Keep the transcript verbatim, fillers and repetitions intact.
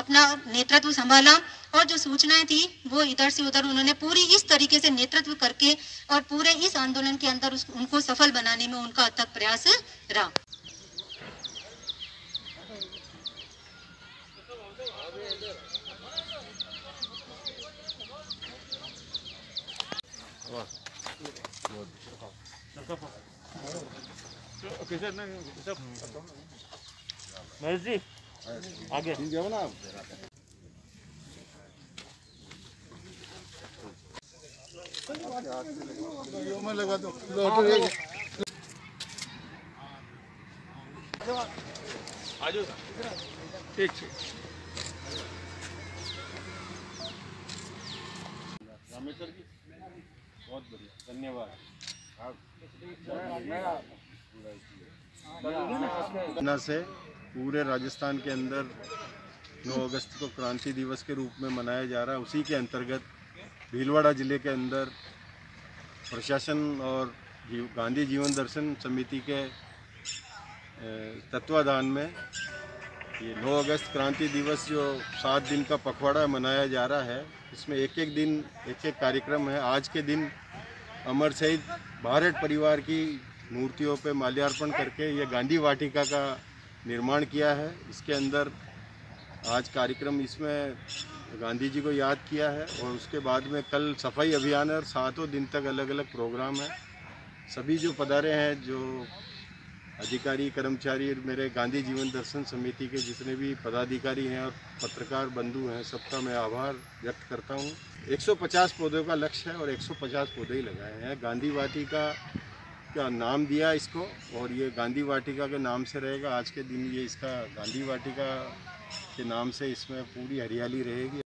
अपना नेतृत्व संभाला और जो सूचनाएं थी वो इधर से उधर उन्होंने पूरी इस तरीके से नेतृत्व करके और पूरे इस आंदोलन के अंदर उस, उनको सफल बनाने में उनका अथक प्रयास रहा। जी आगे ना मैं लगा दो ठीक रामेश्वर जी बहुत बढ़िया धन्यवाद। से पूरे राजस्थान के अंदर नौ अगस्त को क्रांति दिवस के रूप में मनाया जा रहा है। उसी के अंतर्गत भीलवाड़ा जिले के अंदर प्रशासन और गांधी जीवन दर्शन समिति के तत्वाधान में ये नौ अगस्त क्रांति दिवस जो सात दिन का पखवाड़ा मनाया जा रहा है, इसमें एक एक दिन एक एक कार्यक्रम है। आज के दिन अमर शहीद भारत परिवार की मूर्तियों पे माल्यार्पण करके ये गांधी वाटिका का निर्माण किया है। इसके अंदर आज कार्यक्रम इसमें गांधी जी को याद किया है और उसके बाद में कल सफाई अभियान है और सातों दिन तक अलग अलग प्रोग्राम है। सभी जो पधारे हैं, जो अधिकारी कर्मचारी, मेरे गांधी जीवन दर्शन समिति के जितने भी पदाधिकारी हैं और पत्रकार बंधु हैं, सबका मैं आभार व्यक्त करता हूं। एक सौ पचास पौधों का लक्ष्य है और एक सौ पचास पौधे ही लगाए हैं। गांधी वाटिका का नाम दिया इसको और ये गांधी वाटिका के नाम से रहेगा। आज के दिन ये इसका गांधी वाटिका के नाम से इसमें पूरी हरियाली रहेगी।